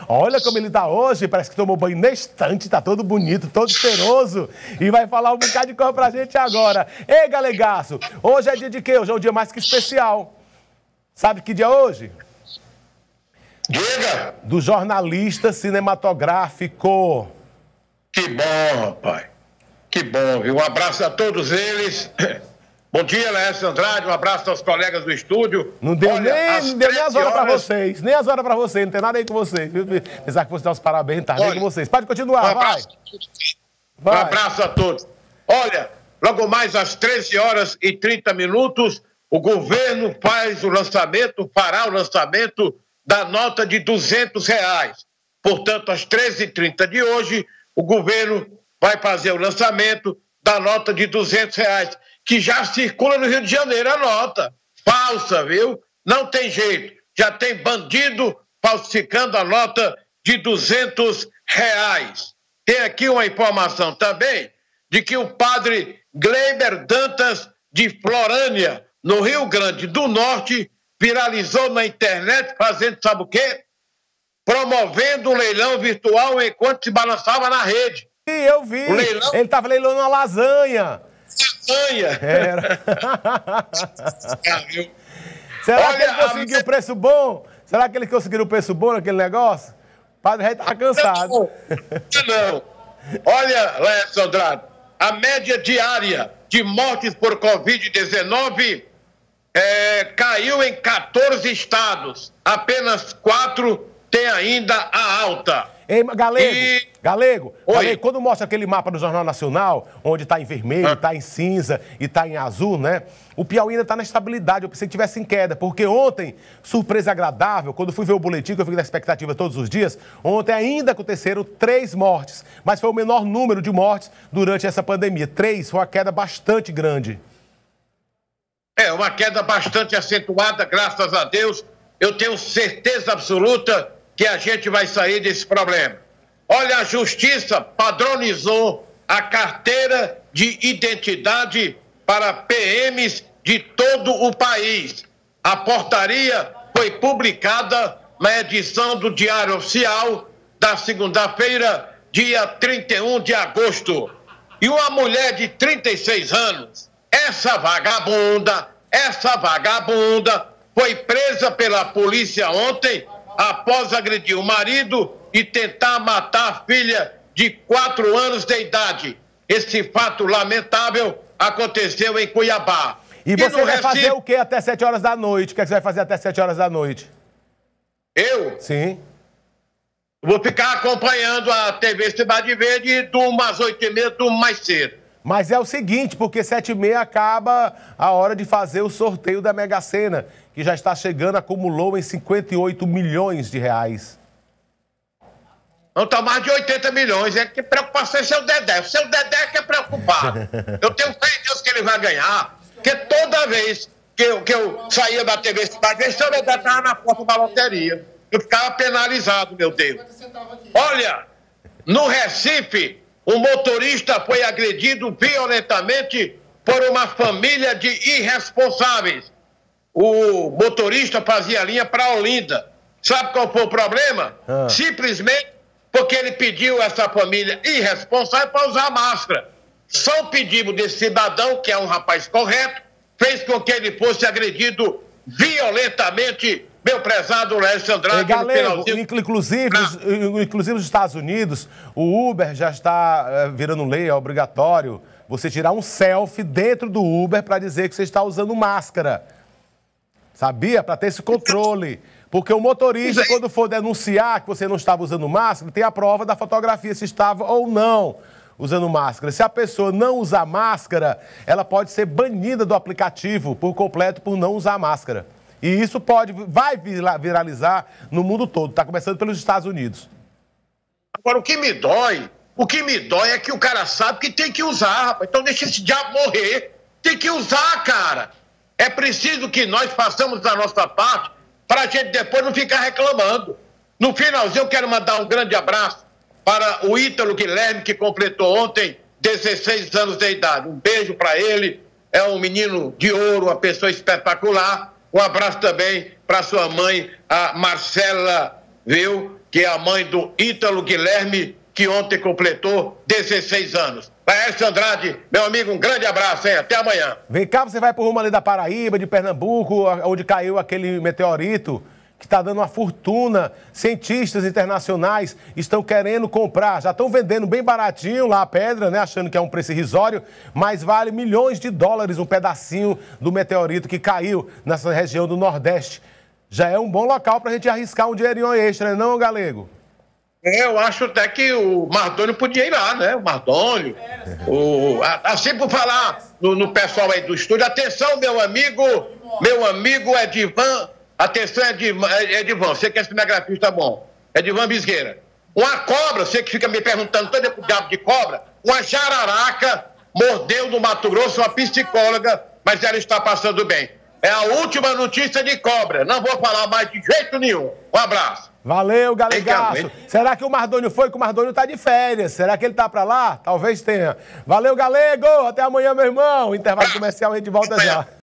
Olha como ele tá hoje, parece que tomou banho na estante, tá todo bonito, todo cheiroso. E vai falar um bocado de coisa pra gente agora. Ei, Galegaço, hoje é dia de quê? Hoje é um dia mais que especial. Sabe que dia é hoje? Diga! Do jornalista cinematográfico. Que bom, rapaz. Que bom, viu? Um abraço a todos eles. Bom dia, Laércio Andrade. Um abraço aos colegas do estúdio. Não deu nem as horas pra vocês. Nem as horas pra vocês. Não tem nada aí com vocês. Apesar que fosse dar os parabéns, tá nem com vocês. Pode continuar, vai. Um abraço a todos. Olha, logo mais às 13h30, o governo fará o lançamento da nota de R$200. Portanto, às 13h30 de hoje, o governo vai fazer o lançamento da nota de R$200, que já circula no Rio de Janeiro a nota. Falsa, viu? Não tem jeito. Já tem bandido falsificando a nota de R$200. Tem aqui uma informação também de que o padre Gleiber Dantas de Florânia, no Rio Grande do Norte, viralizou na internet fazendo, sabe o quê? Promovendo um leilão virtual enquanto se balançava na rede. E eu vi. Ele estava leilando uma lasanha. Lasanha? Era. Será que ele conseguiu o preço bom? Será que ele conseguiu o preço bom naquele negócio? O padre já estava cansado. Não. Olha, Laércio Andrade, a média diária de mortes por Covid-19 caiu em 14 estados. Apenas 4 têm ainda a alta. Ei, Galego, quando mostra aquele mapa do Jornal Nacional, onde está em vermelho, está em cinza e está em azul, né? O Piauí ainda está na estabilidade. Eu pensei que tivesse em queda, porque ontem, surpresa agradável, quando fui ver o boletim, que eu fico na expectativa todos os dias, ontem ainda aconteceram 3 mortes, mas foi o menor número de mortes durante essa pandemia. 3, foi uma queda bastante grande. É, uma queda bastante acentuada, graças a Deus. Eu tenho certeza absoluta que a gente vai sair desse problema. Olha, a Justiça padronizou a carteira de identidade para PMs de todo o país. A portaria foi publicada na edição do Diário Oficial da segunda-feira, dia 31 de agosto. E uma mulher de 36 anos, essa vagabunda, foi presa pela polícia ontem após agredir o marido e tentar matar a filha de 4 anos de idade. Esse fato lamentável aconteceu em Cuiabá. E você vai fazer o que até 7 horas da noite? O que você vai fazer até 7 horas da noite? Eu? Sim. Vou ficar acompanhando a TV Cidade Verde de umas 8h30 do mais cedo. Mas é o seguinte, porque 7h30 acaba a hora de fazer o sorteio da Mega Sena, que já está chegando, acumulou em 58 milhões de reais. Não está mais de 80 milhões, é que preocupação é seu Dedé. O seu Dedé é que é preocupado. Eu tenho fé em Deus que ele vai ganhar, porque toda vez que eu saía da TV Cidade Verde, o seu Dedé estava na porta da loteria. Eu ficava penalizado, meu Deus. Olha, no Recife, um motorista foi agredido violentamente por uma família de irresponsáveis. O motorista fazia linha para Olinda. Sabe qual foi o problema? Simplesmente porque ele pediu a essa família irresponsável para usar máscara. Só o pedido desse cidadão, que é um rapaz correto, fez com que ele fosse agredido violentamente, meu prezado Laércio Andrade. Galego, inclusive nos Estados Unidos, o Uber já está virando lei, é obrigatório você tirar um selfie dentro do Uber para dizer que você está usando máscara. Sabia? Para ter esse controle. Porque o motorista, quando for denunciar que você não estava usando máscara, tem a prova da fotografia se estava ou não usando máscara. Se a pessoa não usar máscara, ela pode ser banida do aplicativo por completo por não usar máscara. E isso vai viralizar no mundo todo. Está começando pelos Estados Unidos. Agora, o que me dói é que o cara sabe que tem que usar, rapaz. Então deixa esse diabo morrer. Tem que usar, cara. É preciso que nós façamos a nossa parte para a gente depois não ficar reclamando. No finalzinho, eu quero mandar um grande abraço para o Ítalo Guilherme, que completou ontem 16 anos de idade. Um beijo para ele. É um menino de ouro, uma pessoa espetacular. Um abraço também para sua mãe, a Marcela, viu? que é a mãe do Ítalo Guilherme, que ontem completou 16 anos. Laércio Andrade, meu amigo, um grande abraço, hein? Até amanhã. Vem cá, você vai pro rumo ali da Paraíba, de Pernambuco, onde caiu aquele meteorito que está dando uma fortuna. Cientistas internacionais estão querendo comprar, já estão vendendo bem baratinho lá a pedra, né? Achando que é um preço irrisório, mas vale milhões de dólares um pedacinho do meteorito que caiu nessa região do Nordeste. Já é um bom local para a gente arriscar um dinheirinho extra, não, Galego? Eu acho até que o Mardônio podia ir lá, né? O Mardônio. Assim, por falar no pessoal aí do estúdio, atenção, meu amigo Edivan. Atenção, Edivan, você que é cinegrafista bom. Edivan Bisgueira. Uma cobra, você que fica me perguntando todo o diabo de cobra, uma jararaca mordeu no Mato Grosso uma psicóloga, mas ela está passando bem. É a última notícia de cobra. Não vou falar mais de jeito nenhum. Um abraço. Valeu, Galegaço. Será que o Mardônio foi? Que o Mardônio tá de férias. Será que ele tá pra lá? Talvez tenha. Valeu, Galego. Até amanhã, meu irmão. Intervalo comercial, a gente volta já.